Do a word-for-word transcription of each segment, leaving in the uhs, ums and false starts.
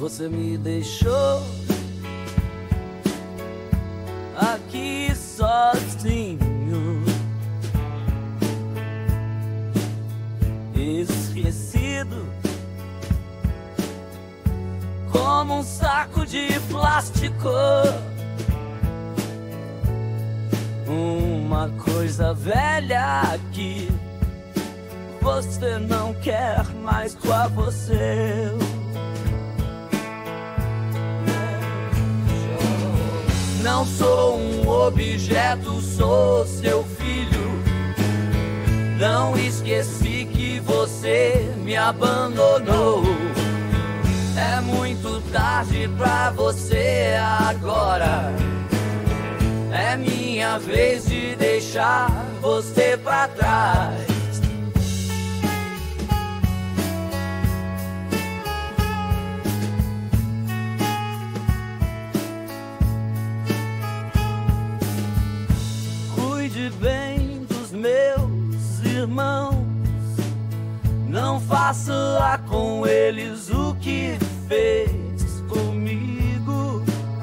você me deixou aqui sozinho, esquecido como um saco de plástico, uma coisa velha que você não quer mais pra você. Não sou um objeto, sou seu filho. Não esqueci que você me abandonou. É muito tarde pra você agora. É minha vez de deixar você pra trás. Cuide bem dos meus irmãos. Não faça lá com eles o que fez comigo.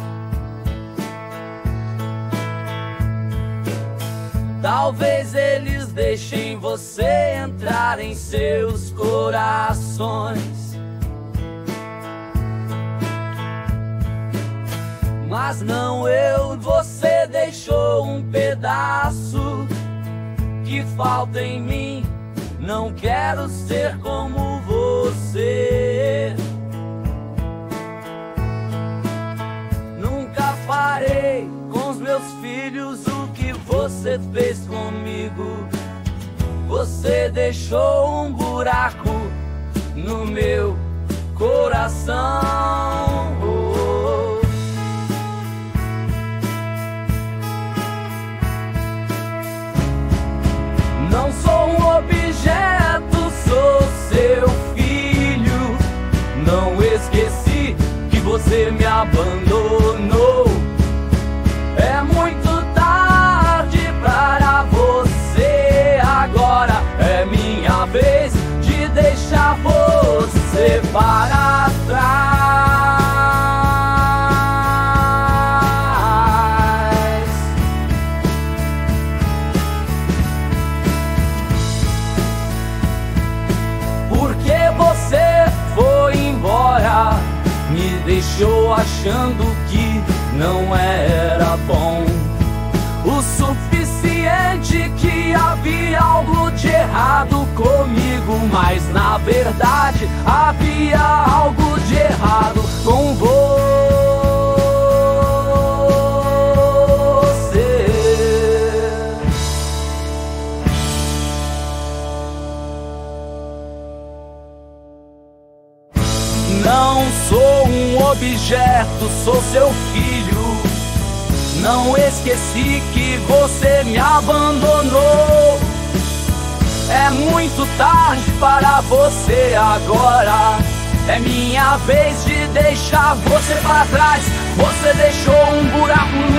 Talvez eles deixem você entrar em seus corações, mas não eu. Você deixou um pedaço que falta em mim. Não quero ser como você. Nunca farei com os meus filhos o que você fez comigo. Você deixou um buraco no meu coração. Oh, oh. Não sou um objeto, sou seu filho. Não esqueci que você me abandonou. É muito tarde para você agora. É minha vez de deixar você para trás. Porque você foi embora, me deixou achando que não era bom o suficiente, que havia algo de errado comigo, mas na verdade havia algo de errado com você. Não sou um objeto, sou seu filho. Não esqueci que você me abandonou. É muito tarde para você agora. É minha vez de deixar você para trás. Você deixou um buraco